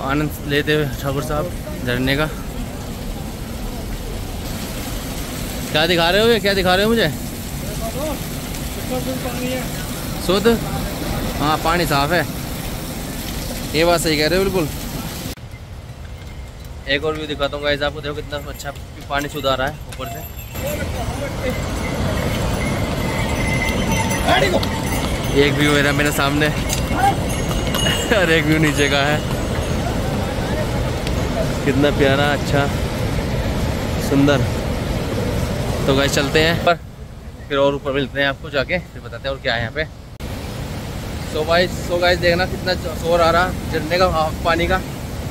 आनंद लेते हुए ठाकुर साहब झरने का। क्या दिखा रहे हो ये, क्या दिखा रहे हो मुझे? शुद्ध, हाँ पानी साफ है, ये बात सही कह रहे हो बिल्कुल। एक और व्यू दिखाता हूँ गाइस आपको, देखो कितना अच्छा पानी शुद्ध आ रहा है ऊपर से। एक व्यू है मेरे सामने और एक व्यू नीचे का है, कितना प्यारा अच्छा सुंदर। तो गाइस चलते हैं पर फिर और ऊपर मिलते हैं आपको जाके, फिर बताते हैं और क्या है यहाँ पे। सो गाइस देखना कितना शोर आ रहा झरने का, पानी का।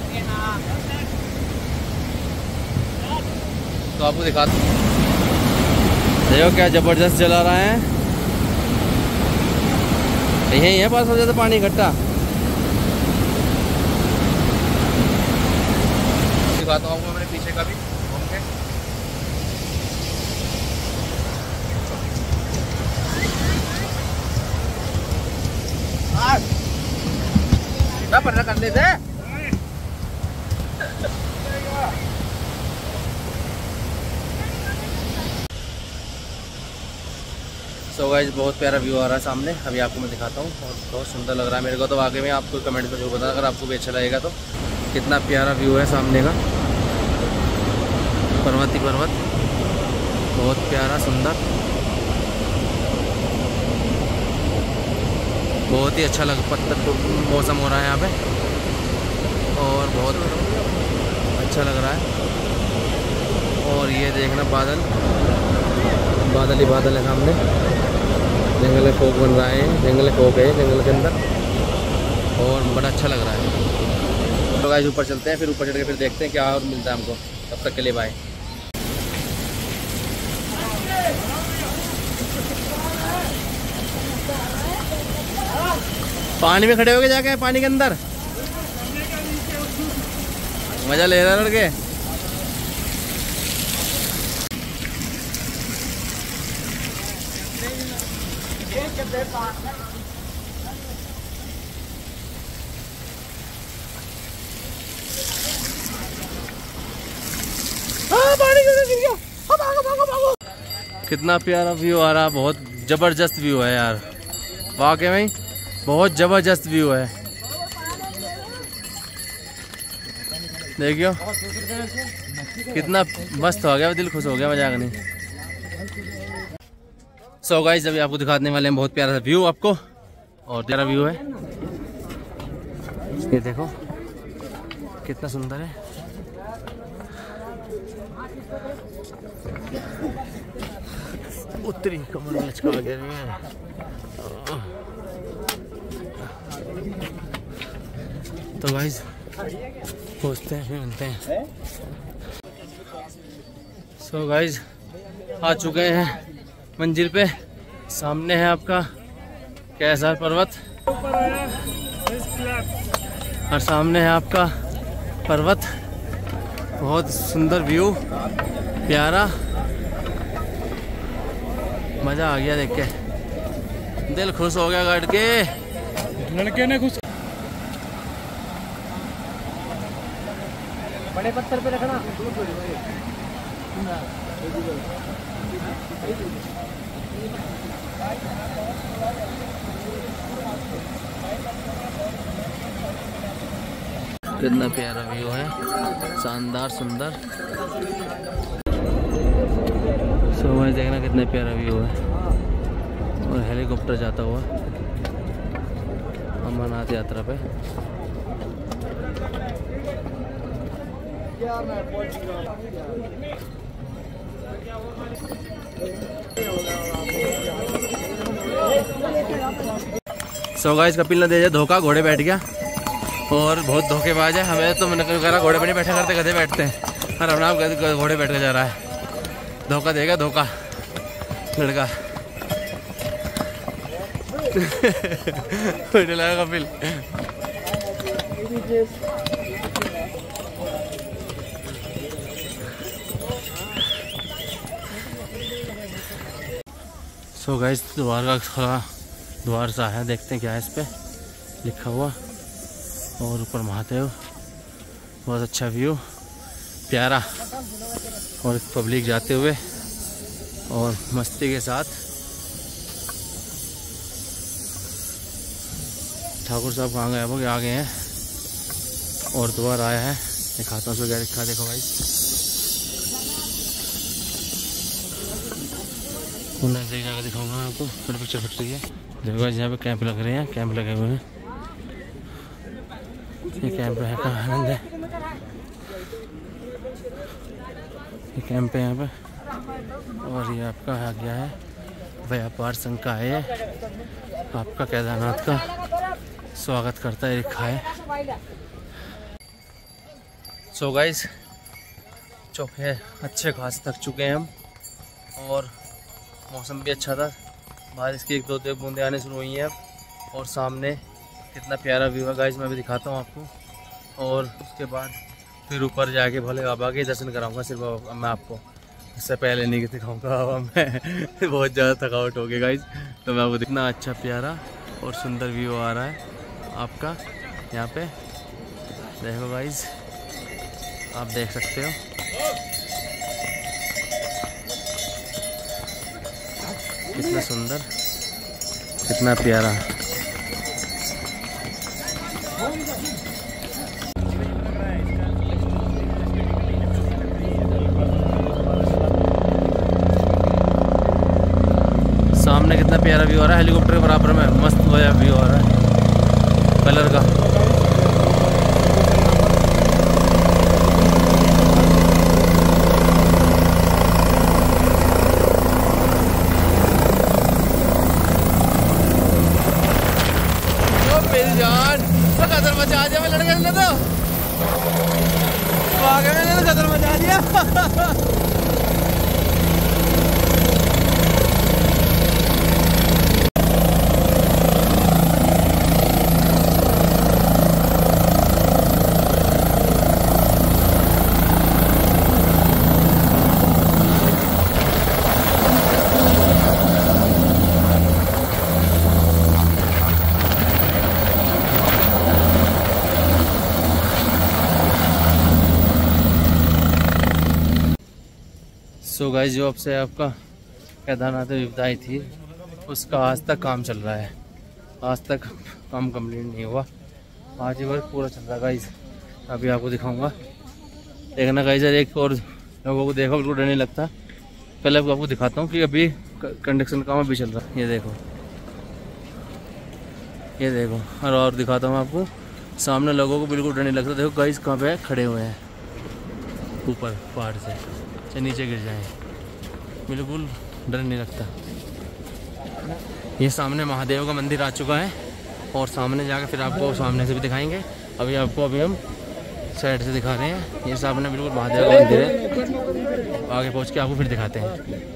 तो आपको दिखाता हूँ, देखो क्या जबरदस्त चला रहा है। यही है पास हो जाता पानी इकट्ठा। दिखाता हूँ आपको मेरे पीछे का भी घूम के। कर लेते हैं। सो गाइस बहुत प्यारा व्यू आ रहा है सामने, अभी आपको मैं दिखाता हूँ और बहुत सुंदर लग रहा है मेरे को। तो आगे में आपको कमेंट में जरूर बताना अगर आपको भी अच्छा लगेगा तो। कितना प्यारा व्यू है सामने का, पर्वत ही पर्वत, बहुत प्यारा सुंदर, बहुत ही अच्छा पत्थर मौसम हो रहा है यहाँ पे और बहुत अच्छा लग रहा है। और ये देखना बादल बादल ही बादल है सामने, जंगल फोक बन रहा है, जंगल फोक है जंगल के अंदर और बड़ा अच्छा लग रहा है। तो गाइस ऊपर चलते हैं, फिर ऊपर चढ़ के फिर देखते हैं क्या और मिलता है हमको। तब तक के लिए बाय। पानी में खड़े हो गए जाके, पानी के अंदर मजा ले रहा है लड़के। कितना प्यारा व्यू आ रहा है, बहुत जबरदस्त व्यू है यार, वाकई में बहुत जबरदस्त व्यू है। देखियो कितना मस्त हो गया, दिल खुश हो गया, मजाक नहीं। सो गाइस अभी आपको दिखाने वाले हैं बहुत प्यारा व्यू आपको, और प्यारा व्यू है ये देखो कितना सुंदर है। उत्तरी कमर में लचका गया। तो गाइस पहुंचते हैं फिर मिलते हैं। सो गाइस आ चुके हैं मंजिल पे, सामने है आपका कैसर पर्वत और सामने है आपका पर्वत, बहुत सुंदर व्यू, प्यारा, मजा आ गया देख के, दिल खुश हो गया गाड़ के, लड़के ने खुश। बड़े पत्थर पे रखना। कितना प्यारा व्यू है, शानदार सुंदर। सो गाइस देखना कितना प्यारा व्यू है, और हेलीकॉप्टर जाता हुआ अमरनाथ यात्रा पे। सो गाइस कपिल ने दे दिया धोखा, घोड़े बैठ गया और बहुत धोखेबाज है। हमें तो मैंने कहा घोड़े पे नहीं बैठा करते, गधे बैठते हैं, और अपना घोड़े बैठ के जा रहा है। धोखा देगा धोखा लड़का। लगा कपिल। सो गाइस द्वार का खड़ा द्वार सा है, देखते हैं क्या है इस पे लिखा हुआ। और ऊपर महादेव बहुत अच्छा व्यू, प्यारा, और पब्लिक जाते हुए और मस्ती के साथ। ठाकुर साहब कहाँ गए? वो आ गए हैं और दोबारा आया है। दिखाता हूँ उसको क्या दिखा, देखो भाई, नजदीक जाकर दिखाऊंगा मैं आपको, फिर पिक्चर फट रही है। देखो गाइस यहाँ पे कैंप लग रहे हैं, कैंप लगे हुए हैं। ये कैंप है का आनंद है, ये कैंप है यहाँ पे। और ये आपका आ गया है व्यापार संघ का है, आपका केदारनाथ का स्वागत करता है, लिखा है। सो गाइस चौके अच्छे खास थक चुके हैं हम, और मौसम भी अच्छा था, बारिश की एक दो बूंदे आने शुरू हुई हैं अब। और सामने कितना प्यारा व्यू है गाइस, मैं भी दिखाता हूँ आपको। और उसके बाद फिर ऊपर जाके भोले बाबा के दर्शन कराऊंगा सिर्फ मैं आपको, इससे पहले नहीं दिखाऊंगा। मैं बहुत ज़्यादा थकावट हो गई गाइस, तो मैं आपको कितना अच्छा प्यारा और सुंदर व्यू आ रहा है आपका यहाँ पे। देखो गाइस, आप देख सकते हो कितना सुंदर, कितना प्यारा। सामने कितना प्यारा व्यू आ रहा है, हेलीकॉप्टर के बराबर में मस्त व्यू आ रहा है कलर का। मेरी जान तो कदर मचा दिया, मैं लड़के ने तो आगे मैंने कदर मचा दिया। सो गाइस, जो आपसे आपका केदारनाथ विपदा आई थी उसका आज तक काम चल रहा है, आज तक काम कंप्लीट नहीं हुआ, आज ही वर्क पूरा चल रहा है गाइस। अभी आपको दिखाऊंगा, देखना गाइस, एक और लोगों को देखो बिल्कुल डर नहीं लगता। पहले आपको दिखाता हूँ कि अभी कंस्ट्रक्शन काम अभी चल रहा है, ये देखो, ये देखो। और दिखाता हूँ आपको, सामने लोगों को बिल्कुल डर नहीं लगता। देखो गाइस कहाँ पे खड़े हुए हैं, ऊपर पहाड़ से नीचे गिर जाएं, बिल्कुल डर नहीं लगता। ये सामने महादेव का मंदिर आ चुका है, और सामने जाकर फिर आपको सामने से भी दिखाएंगे। अभी हम साइड से दिखा रहे हैं, ये सामने बिल्कुल महादेव का मंदिर है, आगे पहुंच के आपको फिर दिखाते हैं।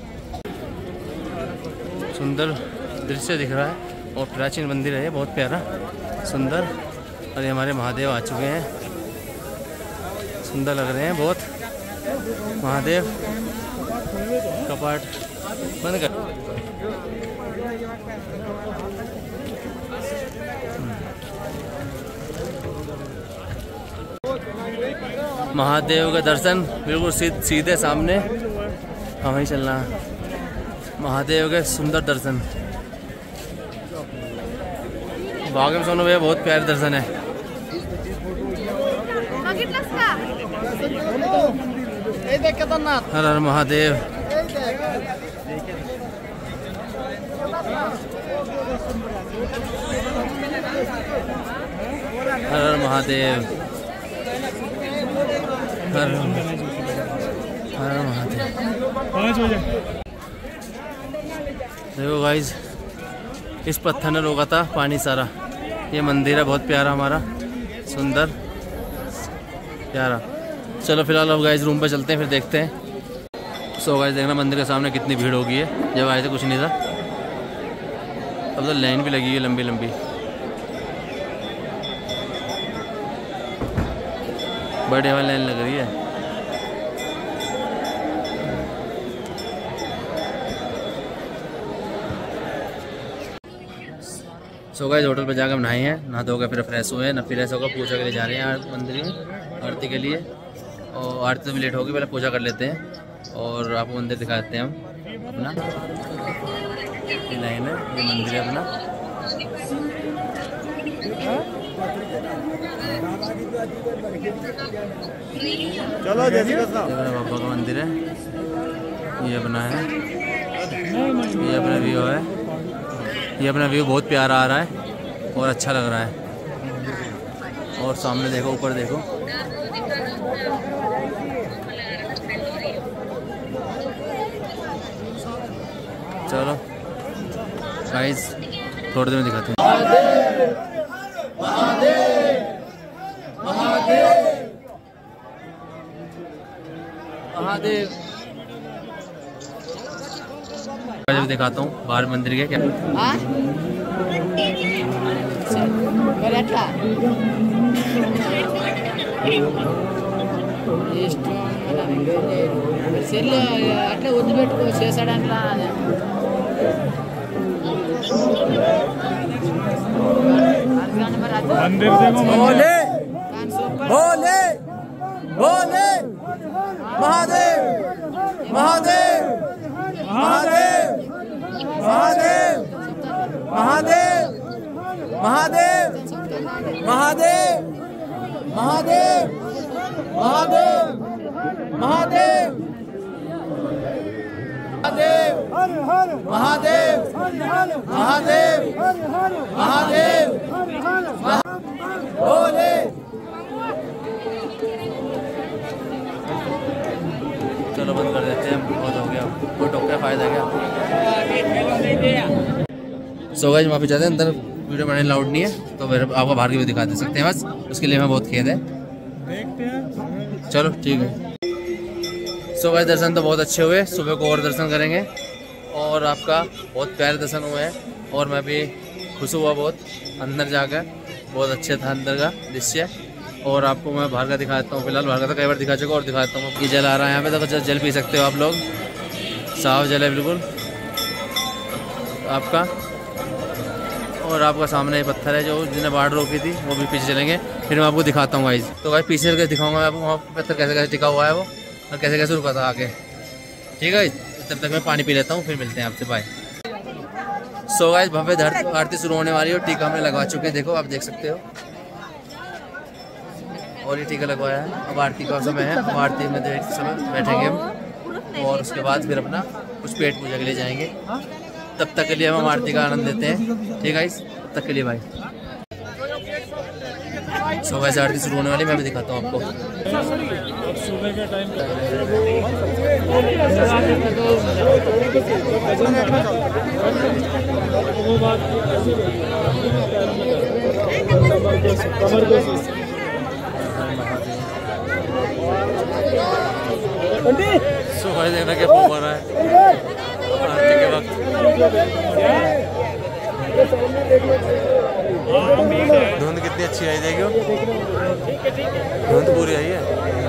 सुंदर दृश्य दिख रहा है और प्राचीन मंदिर है, बहुत प्यारा सुंदर। और ये हमारे महादेव आ चुके हैं, सुंदर लग रहे हैं बहुत। महादेव कपाट बंद कर। महादेव का दर्शन बिल्कुल सीधे सामने, हमें ही चलना। महादेव के सुंदर दर्शन, भाग्य में सोनू भैया बहुत प्यारे दर्शन है। हर हर महादेव। हर हर महादेव, हर हर महादेव। 5 बजे देखो गाइस, इस पत्थर ने रोका था पानी सारा। ये मंदिर है बहुत प्यारा हमारा, सुंदर प्यारा। चलो फिलहाल अब गाइस रूम पे चलते हैं, फिर देखते हैं। सो गाइस देखना मंदिर के सामने कितनी भीड़ हो गई है, जब आए थे कुछ नहीं था, अब तो लाइन भी लगी है लंबी लंबी। बड़े वाली लाइन लग रही है। सो गाइस होटल पे जाकर नहाए हैं, नहा धो के फिर फ्रेश हुए हैं, ना फ्रेश होकर पूजा के लिए जा रहे हैं मंदिर में आरती के लिए। और आरती तो भी लेट होगी, पहले पूजा कर लेते हैं और आपको मंदिर दिखा देते हैं हम अपना। ये लाइन है, ये मंदिर है अपना। चलो जैसे बाबा का मंदिर है, ये अपना है, ये अपना व्यू है। ये अपना व्यू बहुत प्यारा आ रहा है और अच्छा लग रहा है। और सामने देखो, ऊपर देखो, चलो गाइस थोड़ी देर में दिखाते हैं। महादेव दिखाता हूँ बाहर मंदिर के क्या। అట్లా వద్దు పెట్టుకో చేసాడంట్లా भोले भोले भोले महादेव महादेव महादेव महादेव महादेव महादेव महादेव महादेव महादेव महादेव महादेव महादेव महादेव भोले। चलो बंद कर देते हैं, बहुत हो गया, कोई टोक का फायदा क्या। सो गाइस माफी चाहते हैं, अंदर वीडियो बनाने लाउड नहीं है तो फिर आपको बाहर की भी दिखा दे सकते हैं, बस उसके लिए मैं बहुत खेद है। चलो ठीक है। सो गाइस दर्शन तो बहुत अच्छे हुए, सुबह को और दर्शन करेंगे और आपका बहुत प्यारे दर्शन हुए हैं और मैं भी खुश हुआ बहुत अंदर जाकर, बहुत अच्छा था अंदर का दृश्य। और आपको मैं बाहर का दिखा देता हूँ, फिलहाल बाहर का तो कई बार दिखा चुका और दिखाता हूँ। ये जल आ रहा है यहाँ पे, तो जल पी सकते हो आप लोग, साफ जल है बिल्कुल आपका। और आपका सामने पत्थर है जो जिन्हें बाढ़ रोकी थी, वो भी पीछे चलेंगे, फिर मैं आपको दिखाता हूँ गाइस। तो गाइस पीछे करके दिखाऊंगा मैं आपको वहाँ पत्थर कैसे कैसे टिका हुआ है वो और कैसे कैसे रुका था आगे। ठीक है, तब तक मैं पानी पी लेता हूँ, फिर मिलते हैं आपसे, बाय। सो गाइस भव्य आरती शुरू होने वाली है और टीका हमने लगवा चुके हैं, देखो आप देख सकते हो। और ये टीका लगवाया है, अब आरती का समय है, अब आरती में समय बैठेंगे हम और उसके बाद फिर अपना कुछ पेट पूजा के लिए जाएंगे। तब तक के लिए हम आरती का आनंद लेते हैं। ठीक है गाइस, तब तक के लिए भाई। सो गाइस आरती शुरू होने वाली, मैं भी दिखाता हूँ आपको। सुबह के टाइम सो गाइस देखना क्या फूक रहा है आरती के वक्त। धुंध कितनी अच्छी आई, देखो धुंध पूरी आई है।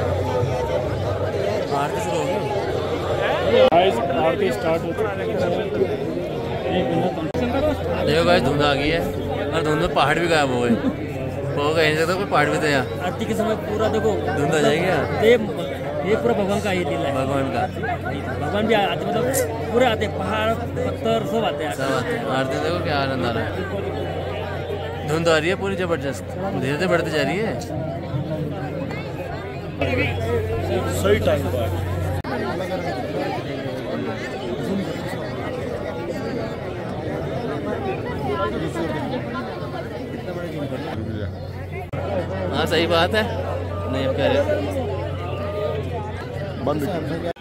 आरती शुरू हो गई, आरती स्टार्ट हो चुकी देखो गाइस धुंध आ गई है और धुंध में पहाड़ भी गायब हो गए, हो गए नहीं सकता कोई पहाड़ भी था यहाँ। आरती के समय पूरा देखो धुंध आ जाएगी यार, ये पूरा भगवान का ये लीला है। भगवान का भगवान भी आते, मतलब पूरे आते, पहाड़ पत्थर सब आते हैं। सब आते हैं। आरती देखो क्या आनंद आ रहा है, धुंध आ रही है पूरी जबरदस्त, धीरे धीरे बढ़ती जा रही है। सही टाइम पर हाँ सही बात है, नहीं अब कह रहे बंद